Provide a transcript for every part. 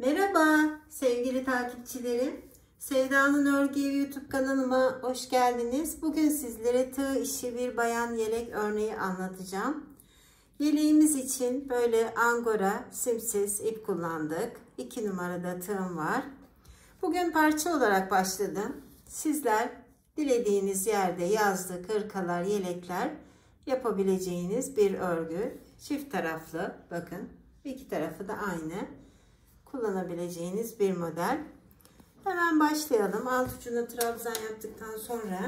Merhaba sevgili takipçilerim. Sevda'nın Örgü Evi YouTube kanalıma hoş geldiniz. Bugün sizlere tığ işi bir bayan yelek örneği anlatacağım. Yeleğimiz için böyle angora simsiz ip kullandık. 2 numarada tığım var. Bugün parça olarak başladım. Sizler dilediğiniz yerde yazlık, hırkalar, yelekler yapabileceğiniz bir örgü. Çift taraflı, bakın iki tarafı da aynı. Kullanabileceğiniz bir model. Hemen başlayalım. Alt ucuna trabzan yaptıktan sonra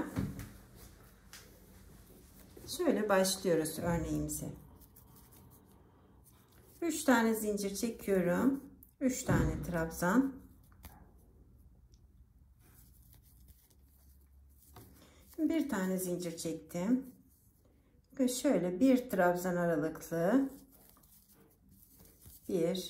şöyle başlıyoruz örneğimize. 3 tane zincir çekiyorum. 3 tane trabzan. Bir tane zincir çektim. Ve şöyle bir trabzan aralıklı 1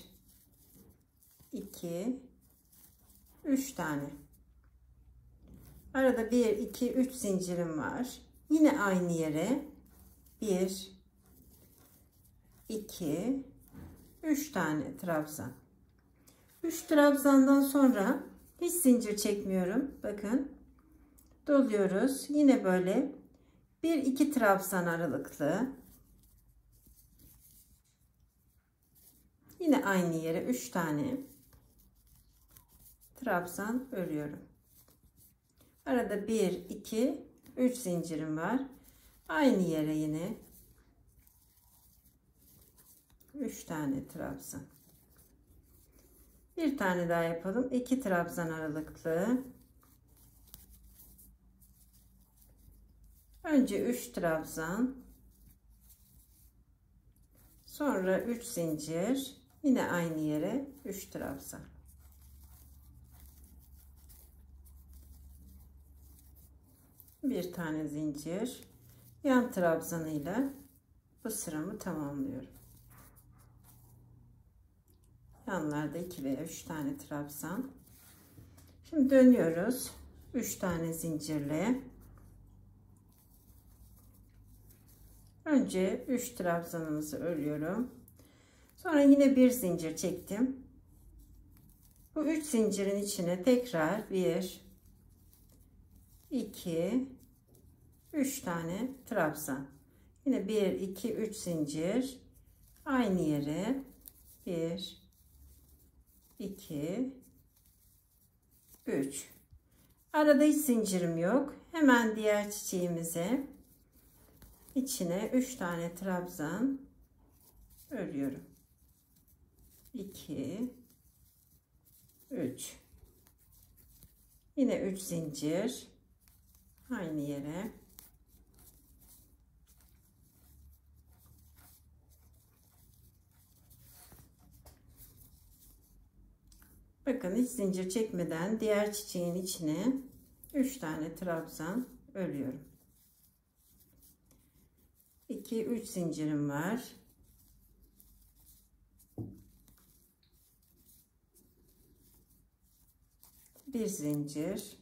2 3 tane. Arada 1 2 3 zincirim var. Yine aynı yere 1 2 3 tane trabzan. 3 trabzandan sonra hiç zincir çekmiyorum. Bakın. Doluyoruz. Yine böyle 1 2 trabzan aralıklı. Yine aynı yere 3 tane trabzan örüyorum. Arada 1 2 3 zincirim var. Aynı yere yine 3 tane trabzan. Bir tane daha yapalım. 2 trabzan aralıklı. Önce 3 trabzan. Sonra 3 zincir. Yine aynı yere 3 trabzan. Bir tane zincir. Yan trabzanıyla bu sıramı tamamlıyorum. Yanlarda 2 veya 3 tane trabzan. Şimdi dönüyoruz. 3 tane zincirle. Önce 3 trabzanımızı örüyorum. Sonra yine bir zincir çektim. Bu 3 zincirin içine tekrar 1 2 3 tane trabzan. Yine 1 2 3 zincir. Aynı yere 1 2 3. Arada hiç zincirim yok. Hemen diğer çiçeğimize içine 3 tane trabzan örüyorum. 2 3. Yine 3 zincir. Aynı yere. Bakın hiç zincir çekmeden diğer çiçeğin içine 3 tane trabzan örüyorum. 2 3 zincirim var. Bir zincir.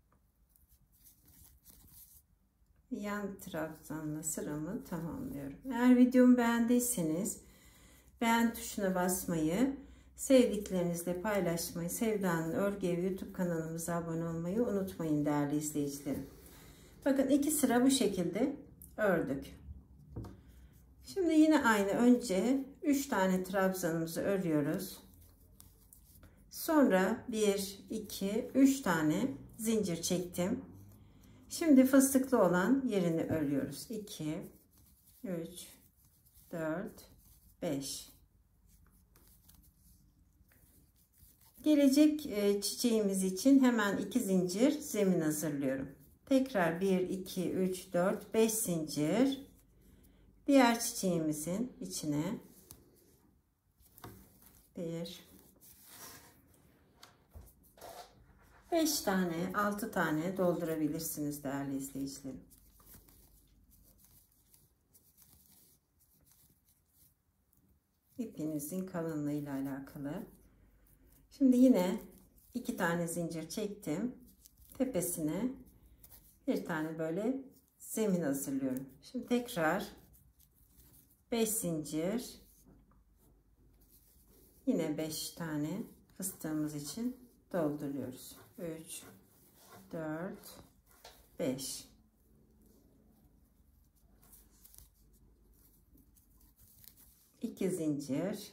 Yan trabzanla sıramı tamamlıyorum. Eğer videomu beğendiyseniz beğen tuşuna basmayı, sevdiklerinizle paylaşmayı, Sevda'nın Örgü Evi YouTube kanalımıza abone olmayı unutmayın değerli izleyicilerim. Bakın 2 sıra bu şekilde ördük. Şimdi yine aynı, önce 3 tane trabzanımızı örüyoruz. Sonra 1 2 3 tane zincir çektim. Şimdi fıstıklı olan yerini örüyoruz. 2 3 4 5. Gelecek çiçeğimiz için hemen 2 zincir zemin hazırlıyorum. Tekrar 1 2 3 4 5 zincir. Diğer çiçeğimizin içine 1 5 tane 6 tane doldurabilirsiniz değerli izleyicilerim. İpinizin kalınlığıyla alakalı. Şimdi yine 2 tane zincir çektim. Tepesine bir tane böyle zemin hazırlıyorum. Şimdi tekrar 5 zincir, yine 5 tane fıstığımız için dolduruyoruz. 3, 4, 5. İki zincir.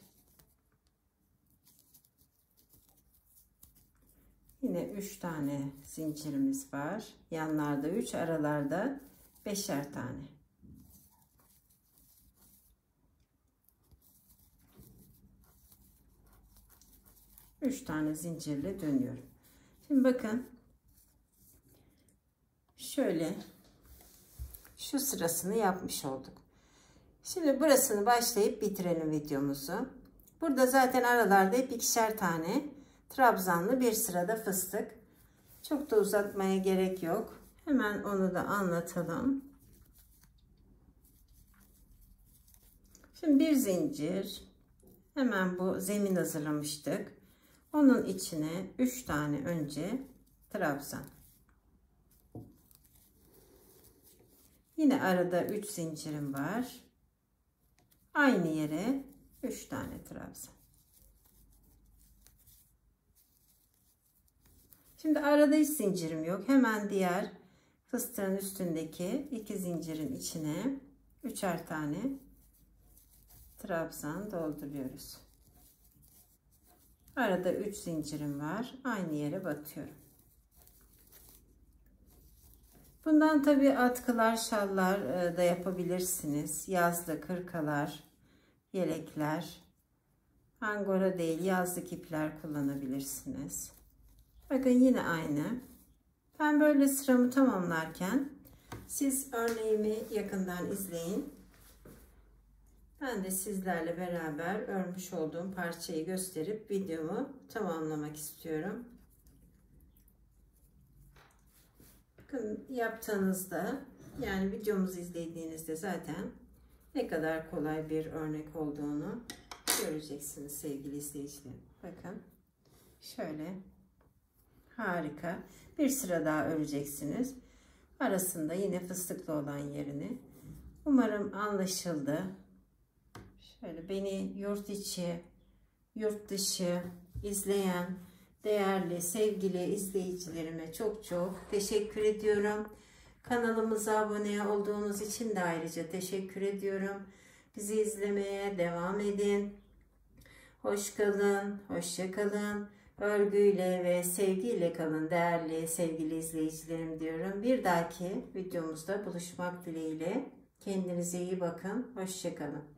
Yine 3 tane zincirimiz var. Yanlarda 3, aralarda 5'er tane. Üç tane zincirle dönüyorum. Şimdi bakın. Şöyle şu sırasını yapmış olduk. Şimdi burasını başlayıp bitirelim videomuzu. Burada zaten aralarda hep ikişer tane trabzanlı bir sırada fıstık. Çok da uzatmaya gerek yok. Hemen onu da anlatalım. Şimdi bir zincir. Hemen bu zemin hazırlamıştık. Onun içine 3 tane önce trabzan. Yine arada 3 zincirim var. Aynı yere 3 tane trabzan. Şimdi arada hiç zincirim yok. Hemen diğer fıstığın üstündeki 2 zincirin içine 3'er tane trabzan dolduruyoruz. Arada 3 zincirim var. Aynı yere batıyorum. Bundan tabi atkılar, şallar da yapabilirsiniz. Yazlık, hırkalar, yelekler, angora değil yazlık ipler kullanabilirsiniz. Bakın yine aynı. Ben böyle sıramı tamamlarken siz örneğimi yakından izleyin. Ben de sizlerle beraber örmüş olduğum parçayı gösterip videomu tamamlamak istiyorum. Bakın yaptığınızda, yani videomuzu izlediğinizde zaten ne kadar kolay bir örnek olduğunu göreceksiniz sevgili izleyicilerim. Bakın şöyle harika bir sıra daha öreceksiniz. Arasında yine fıstıklı olan yerini. Umarım anlaşıldı. Şöyle beni yurt içi, yurt dışı izleyen değerli sevgili izleyicilerime çok teşekkür ediyorum. Kanalımıza abone olduğunuz için de ayrıca teşekkür ediyorum. Bizi izlemeye devam edin. Hoş kalın, hoşça kalın. Örgüyle ve sevgiyle kalın değerli sevgili izleyicilerim diyorum. Bir dahaki videomuzda buluşmak dileğiyle. Kendinize iyi bakın. Hoşça kalın.